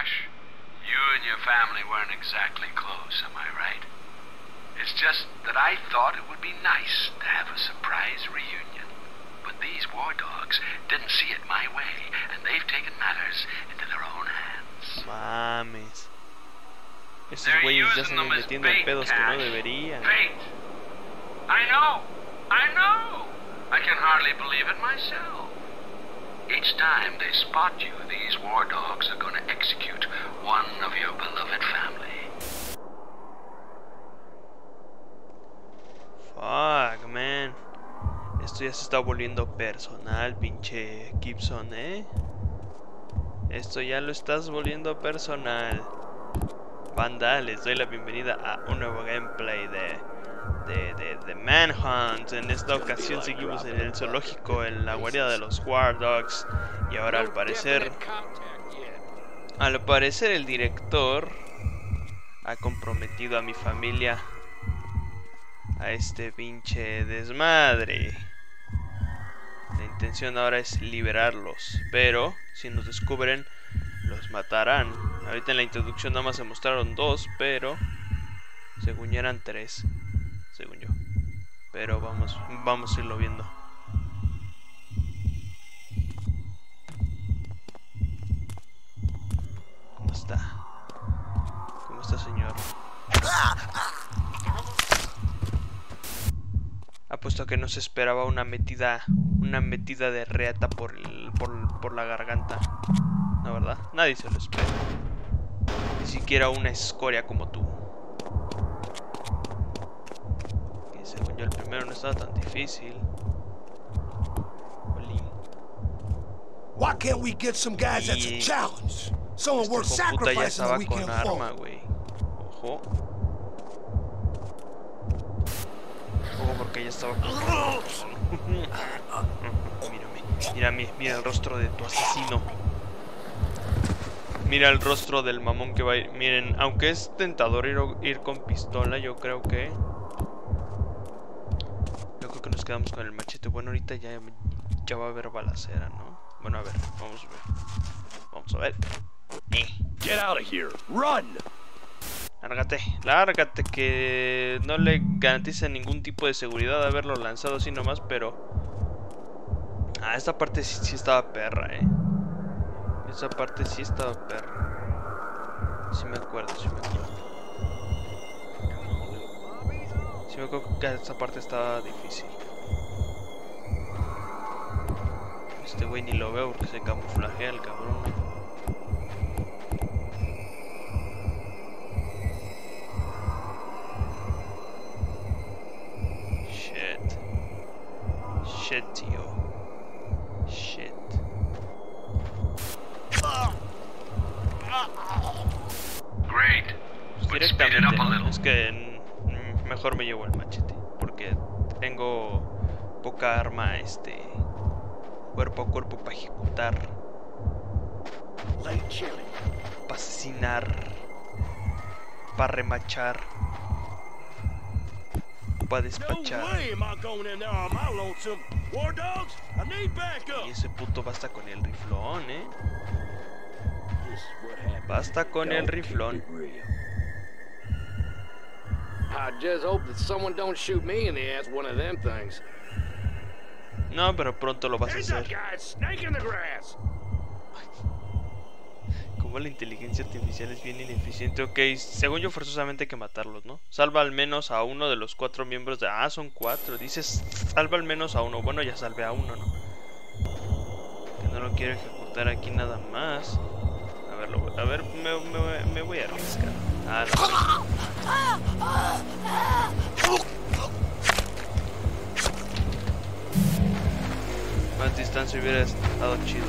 Cash, you and your family weren't exactly close, am I right? It's just that I thought it would be nice to have a surprise reunion. But these war dogs didn't see it my way, and they've taken matters into their own hands. Mames. Esos güeyes ya se están metiendo en pedos que no deberían. Bait. I know. I can hardly believe it myself. Each time they spot you, these war dogs are going to execute one of your beloved family. Fuck, man. Esto ya se está volviendo personal, pinche Gibson, ¿eh? Esto ya lo estás volviendo personal. Banda, les doy la bienvenida a un nuevo gameplay de Manhunt. En esta ocasión seguimos en el zoológico, en la guarida de los War Dogs. Y ahora al parecer el director ha comprometido a mi familia a este pinche desmadre. La intención ahora es liberarlos, pero si nos descubren los matarán. Ahorita en la introducción nada más se mostraron 2, pero según yo eran 3, según yo. Pero vamos a irlo viendo. ¿Cómo está? ¿Cómo está, señor? Apuesto a que no se esperaba una metida de reata por la garganta. ¿No, verdad? Nadie se lo espera. Ni siquiera una escoria como tú. Que según yo el primero no estaba tan difícil. Olín. Why can't we get some guys that's a challenge? Someone worth sacrificing so we can fall. Ojo. Ojo porque ya estaba con... Mira el rostro de tu asesino. Mira el rostro del mamón que va a ir. Miren, aunque es tentador ir con pistola, yo creo que nos quedamos con el machete. Bueno, ahorita ya va a haber balacera, ¿no? Bueno, a ver, vamos a ver. Get out of here. Run. Lárgate, que no le garantiza ningún tipo de seguridad haberlo lanzado así nomás, pero... esta parte sí estaba perra, Esa parte sí estaba perra. Sí me acuerdo. Sí me acuerdo que esa parte estaba difícil. Este güey ni lo veo porque se camuflajea el cabrón. Shit, tío. Shit. Great. Pues directamente, ¿no? Es que mejor me llevo el machete, porque tengo poca arma cuerpo a cuerpo para ejecutar, para asesinar, para remachar, para despachar. Y ese puto basta con el riflón, Basta con el riflón. No, pero pronto lo vas a hacer. Como la inteligencia artificial es bien ineficiente. Ok, según yo forzosamente hay que matarlos, ¿no? Salva al menos a uno de los 4 miembros de... son 4. Dices, salva al menos a uno. Bueno, ya salvé a uno, ¿no? Que no lo quiero ejecutar aquí nada más. A ver, me voy a arriesgar. Más distancia hubiera estado chido.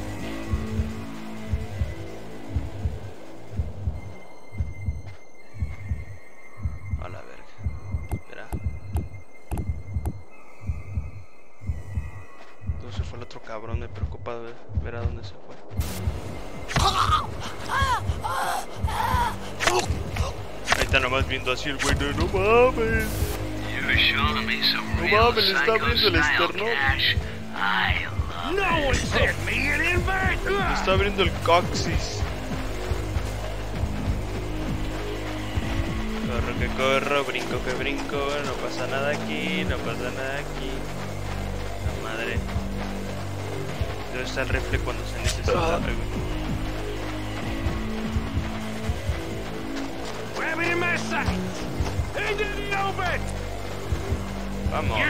A la verga. Espera. Entonces fue el otro cabrón. Me preocupa ver a dónde se fue. Ahí está nomás viendo así el güey de no mames. No mames, le está abriendo el esternón. Le está abriendo el coxis. Corro que corro, brinco que brinco, no pasa nada aquí, no pasa nada aquí. La madre. ¿Dónde está el rifle cuando se necesita? Vamos.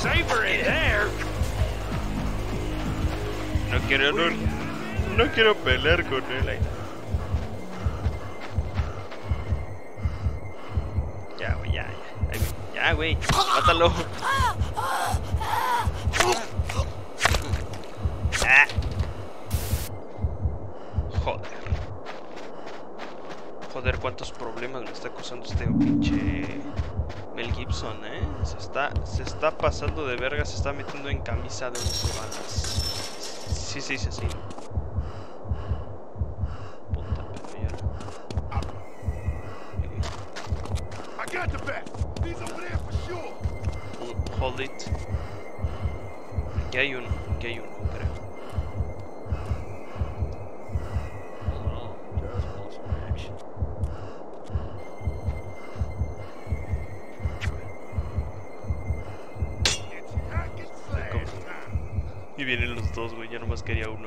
No quiero pelear con él ahí. Ya, güey, ya, güey, mátalo. Ah. Joder, cuántos problemas me está causando este pinche Mel Gibson, se está pasando de verga, se está metiendo en camisa de 11 balas. Sí se dice así. Puta perra. Hold it. Aquí hay uno, creo. Y vienen los dos, güey, ya nomás quería uno.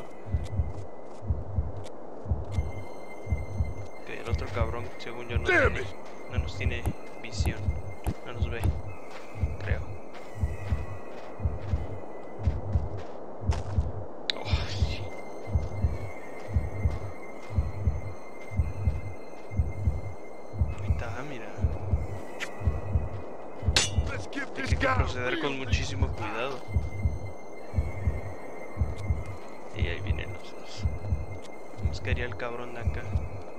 Ok, el otro cabrón, según yo, no nos tiene visión. No nos ve, creo. Oh, sí. Ahí está, mira. Hay que proceder con muchísimo cuidado. Y ahí vienen los dos. Nos quería el cabrón de acá.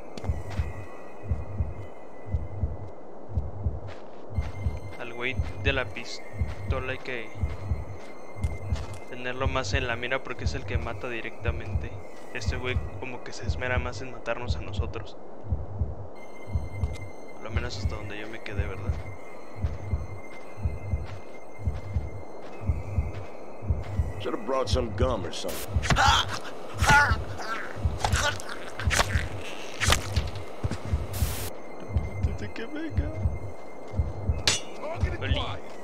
Al güey de la pistola hay que tenerlo más en la mira porque es el que mata directamente. Este güey como que se esmera más en matarnos a nosotros. Por lo menos hasta donde yo me quedé, ¿verdad? Should have brought some gum or something. Desde que venga. Oli.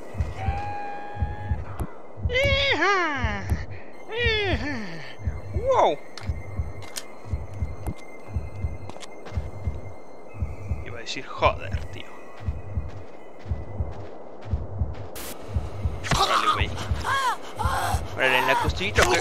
Wow. Iba a decir joder, tío. Órale, güey. Órale, en la costillita, que...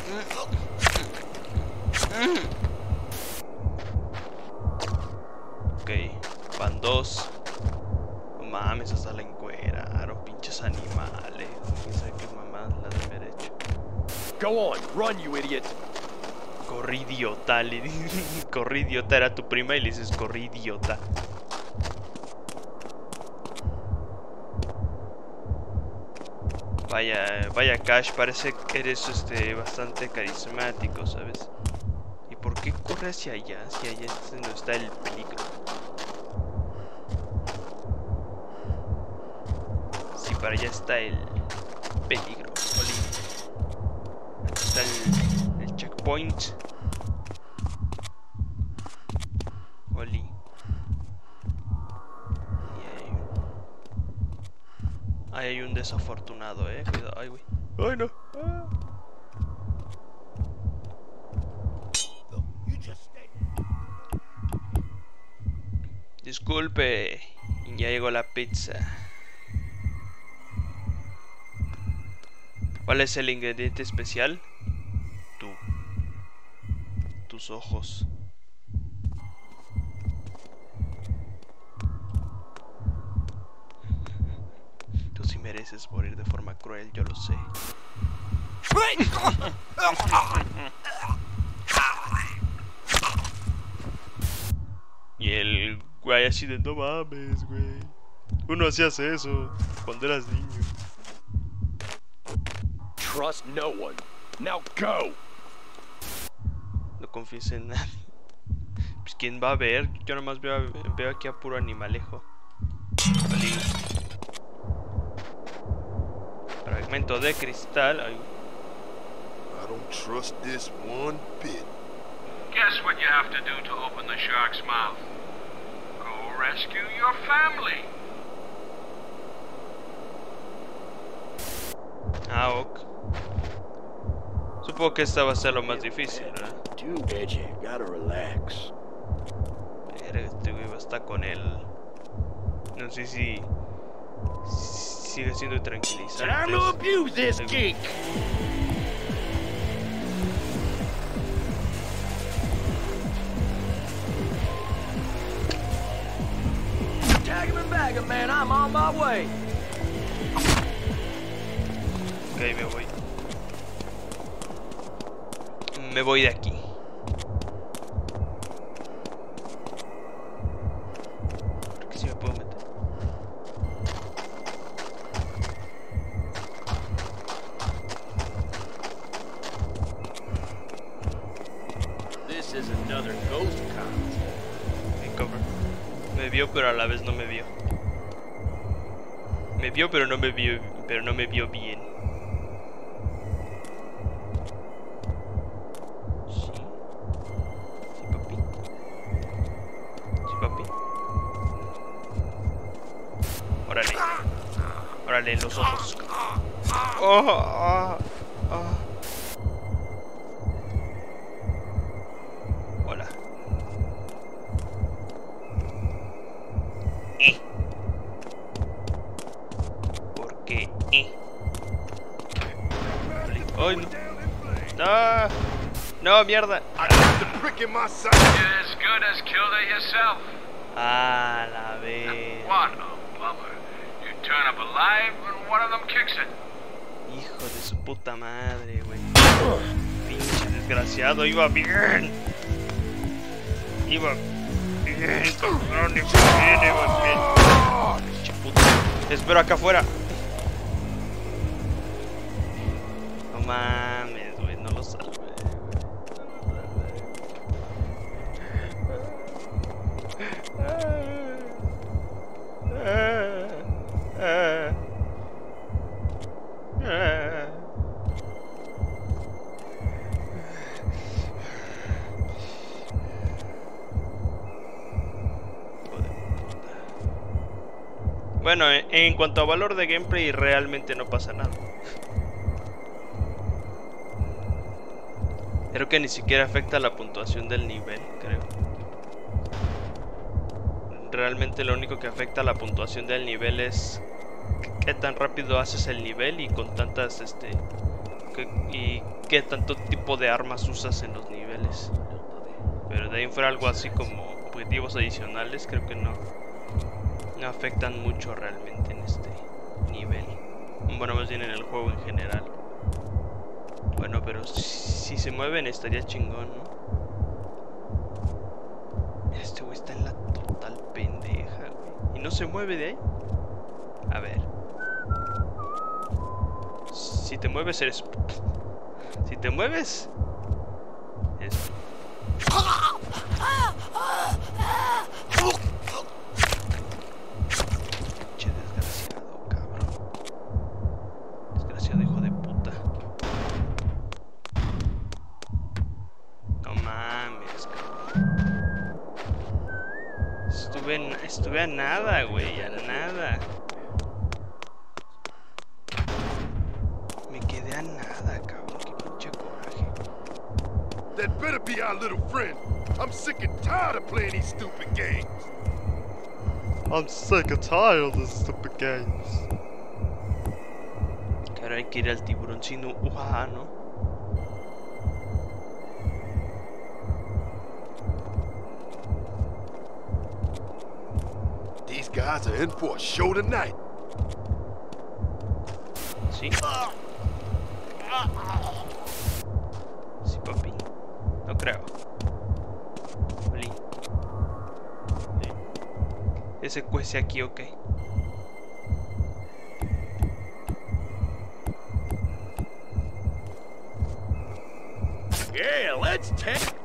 Ok, van dos. No mames, hasta la encueraron, pinches animales. Quién sabe qué mamás la de haber hecho. Go on, run, you idiot. Corrí idiota, corrí idiota, era tu prima y le dices corrí idiota. Vaya Cash, parece que eres bastante carismático, ¿sabes? ¿Y por qué corre hacia allá? Si allá es donde está el peligro. Si para allá está el peligro, Oli. Aquí está el checkpoint. Oli. Ahí hay un desafortunado, cuidado, ay, güey. Ay, no. Ah. Disculpe, ya llegó la pizza. ¿Cuál es el ingrediente especial? Tú. Tus ojos. Tú sí mereces morir de forma cruel, yo lo sé. Y el güey así de no mames, güey. Uno hacías eso cuando eras niño. Trust no one. Now go. No confíes en nadie. Pues quién va a ver, yo nomás veo aquí a puro animalejo. Vale. Fragmento de cristal. Ay. I don't trust this one bit. Guess what you have to do to open the shark's mouth? Go rescue your family. Ah, ok. Supongo que esta va a ser lo más difícil, ¿verdad? Too edgy, gotta relax. Este güey va a estar con él. No sé si sigue siendo tranquilizante. Time to abuse this geek. Tag him and bag him, man. I'm on my way. Ok, me voy. Me voy de aquí. Creo que sí me puedo meter. This is another ghost cop. Mi cover. Me vio, pero a la vez no me vio. Me vio, pero no me vio bien. Sí. Sí, papi. Sí, papi. Órale. Órale, los ojos. Oh, oh, oh. Hola. ¿Por qué? ¡Ay, no! ¡No! ¡No, mierda! The prick in my side. You're as good as killed it yourself. ¡Ah, la vez! What a bummer. You turn up alive and one of them kicks it. Hijo de su puta madre, güey. Pinche desgraciado, iba bien. Iba bien, cabrón, iba bien. Pinche puta. Te espero acá afuera. No mames, güey, no lo salvé. Bueno, en cuanto a valor de gameplay, realmente no pasa nada. Creo que ni siquiera afecta la puntuación del nivel, creo. Realmente lo único que afecta la puntuación del nivel es qué tan rápido haces el nivel y con tantas, y qué tanto tipo de armas usas en los niveles. Pero de ahí fuera algo así como objetivos adicionales, creo que no afectan mucho realmente en este nivel. Bueno, más bien en el juego en general. Bueno, pero si se mueven estaría chingón, ¿no? Este güey está en la total pendeja, güey. Y no se mueve de ahí. A ver. Si te mueves eres... Si te mueves... Es... Pinche desgraciado, cabrón. Desgraciado hijo de puta. No mames, cabrón. Estuve a nada, güey, a nada. Me quedé a nada, cabrón. Qué pinche coraje. That better be our little friend. I'm sick and tired of playing these stupid games. I'm sick and tired of these stupid games. Que ahora hay que ir al tiburoncino ¿no? These guys are in for a show tonight. ¿Sí? Sí, papi. No creo. Oli. Sí. Ese cuece aquí, ok. Yeah, let's take.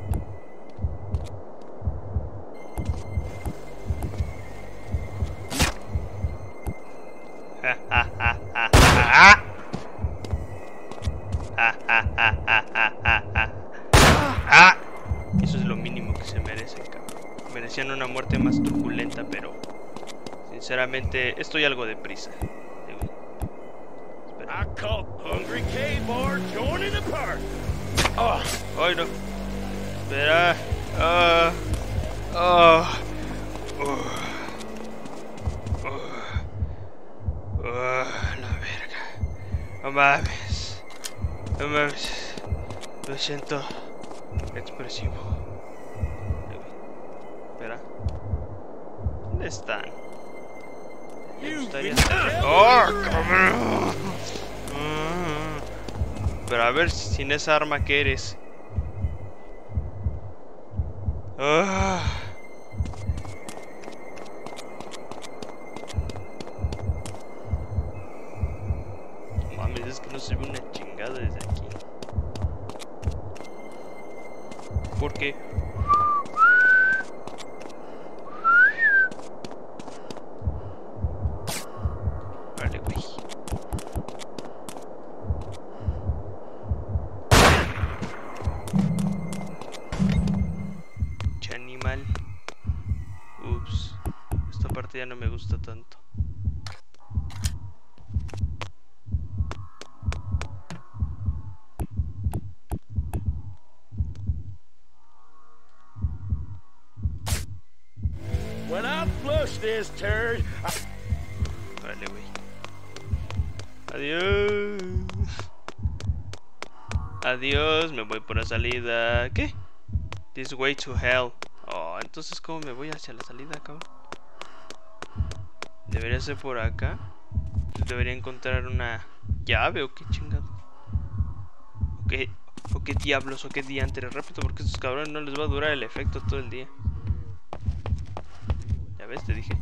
Eso es lo mínimo que se merece, cabrón. Merecían una muerte más truculenta, pero sinceramente estoy algo deprisa. Espera. called Hungry K-Bar joining the party. Oh, ay no. Espera. La verga. No mames. No mames. Lo siento. Expresivo. Espera. ¿Dónde están? Me gustaría... ¡Oh, cabrón! Pero a ver, sin esa arma, ¿qué eres? Mames, es que no se ve una chingada desde aquí. ¿Por qué? Vale, güey. Che animal. Ups. Esta parte ya no me gusta tanto. When I flush this turd, Vale, güey. Adiós. Adiós, me voy por la salida. ¿Qué? This way to hell. Oh, entonces ¿cómo me voy hacia la salida, cabrón? Debería ser por acá. Debería encontrar una llave o qué chingado. O qué diablos o qué diantres. Rápido, porque a estos cabrones no les va a durar el efecto todo el día. Ya ves, te dije.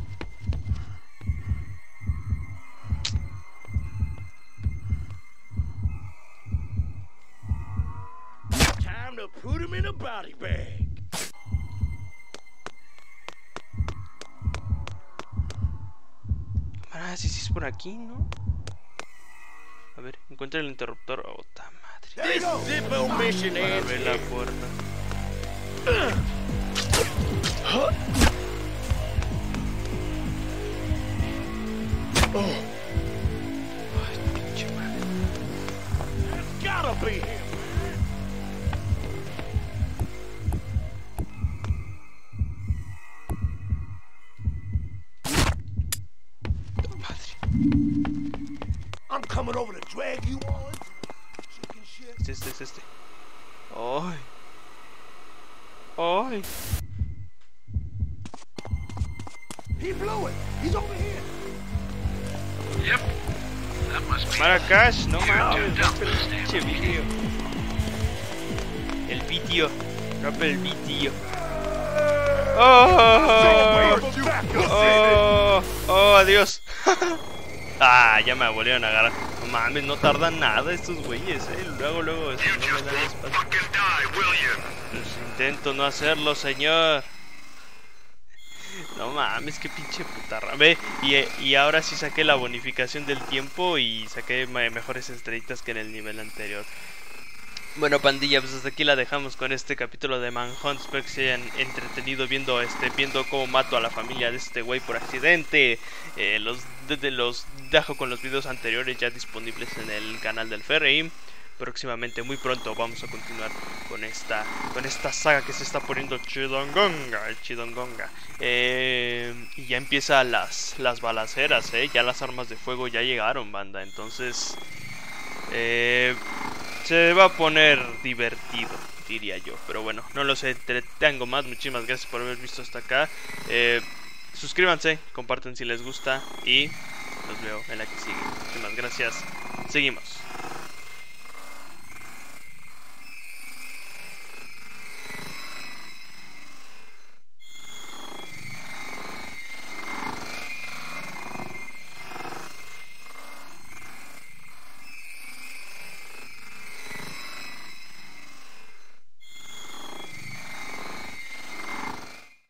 time to put him in a body bag. Ah, sí, sí es por aquí, ¿no? A ver, encuentra el interruptor. Oh, ta madre. This Zippo mission Para ends abrir la here. puerta. Ay, pinche madre. Gotta be him. I'm coming over to drag you on. Chicken shit. Es este. Ay. Ay. He blew it. He's over here. Yep. That must be Maracas, no mames, Dude, rompe el pinche vídeo. El vídeo. Rompe el vídeo. Oh, oh, adiós. Ah, ya me volvieron a agarrar. No mames, no tardan nada estos güeyes, Luego, no me dan espacio. Pues intento no hacerlo, señor. No mames, qué pinche putarra. Ve, y ahora sí saqué la bonificación del tiempo y saqué mejores estrellitas que en el nivel anterior. Bueno, pandilla, pues hasta aquí la dejamos con este capítulo de Manhunt. Espero que se hayan entretenido viendo cómo mato a la familia de este güey por accidente. Los dejo con los videos anteriores ya disponibles en el canal del Ferry. Próximamente, muy pronto, vamos a continuar con esta saga que se está poniendo chidongonga. Y ya empiezan las balaceras, ya las armas de fuego ya llegaron, banda. Entonces, se va a poner divertido, diría yo. Pero bueno, no los entretengo más. Muchísimas gracias por haber visto hasta acá. Suscríbanse, comparten si les gusta y los veo en la que sigue. Muchísimas gracias. Seguimos.